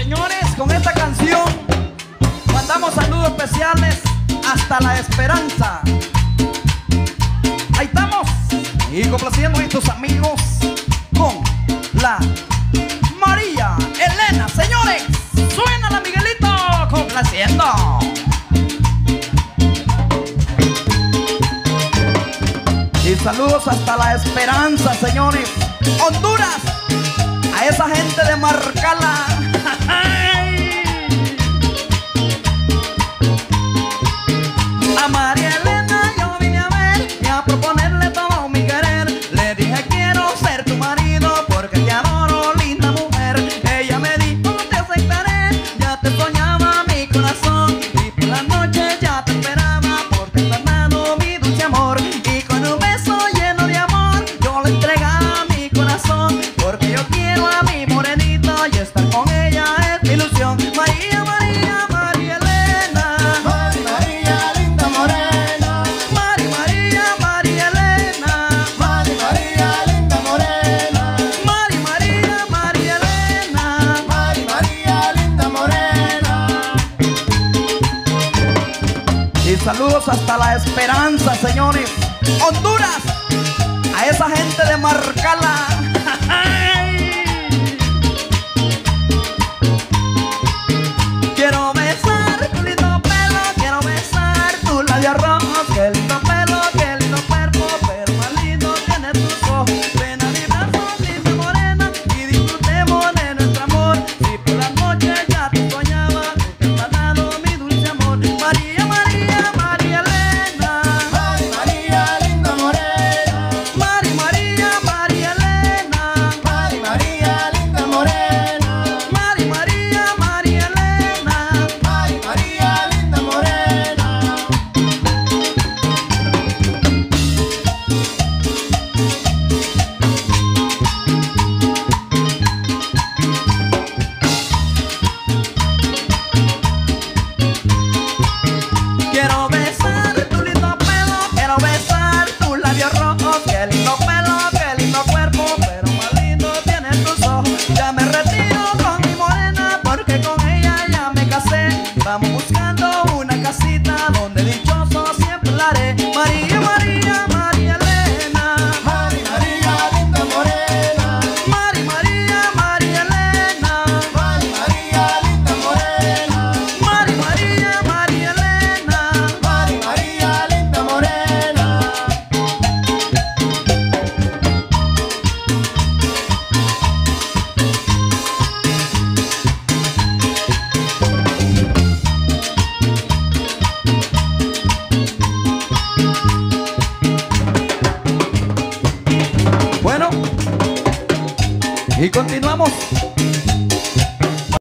Señores, con esta canción mandamos saludos especiales hasta la esperanza. Ahí estamos. Y complaciendo a estos amigos con la María Elena. Señores, suena la Miguelito complaciendo. Y saludos hasta la esperanza, señores. Honduras, a esa gente de Marcala. A María Elena yo vine a ver y a proponerle todo mi querer. Le dije quiero ser tu marido porque te adoro, linda mujer. Ella me dijo te aceptaré, ya te soñaba mi corazón y por la noche ya te esperaba porque te has dado mi dulce amor. Y con un beso lleno de amor yo le entregaba mi corazón porque yo quiero a mi morenita y estar con ella es mi ilusión. María, María, María Elena. Mari María, linda morena. Mari María, María Elena. Mari María, linda morena. Mari María, María Elena. Mari María, linda morena. Y saludos hasta la esperanza, señores. Honduras, a esa gente de Marcala. Quiero besar tu lindo pelo, quiero besar tu labio rojo. Qué lindo pelo, qué lindo cuerpo, pero más lindo tiene tus ojos. Ven a mi brazo, linda morena, y disfrutemos de nuestro amor. Si por la noche ya te soñaba, porque te has dado mi dulce amor. María, María, María Elena. Mari María, linda morena. Mari María, María Elena. Mari María, linda morena. Mari María, María Elena. Mari María, linda morena. Quiero besar tu lindo pelo, quiero besar tus labios rojos. Qué lindo pelo, qué lindo cuerpo, pero más lindo tienen tus ojos. Ya me retiro con mi morena porque con ella ya me casé. Vamos buscando una casita donde dichoso siempre la haré. María, María, María Elena. Mari María, linda morena. Mari María, María Elena. Mari María, linda morena. Mari María, María Elena. Mari María, linda morena. Bueno, y continuamos.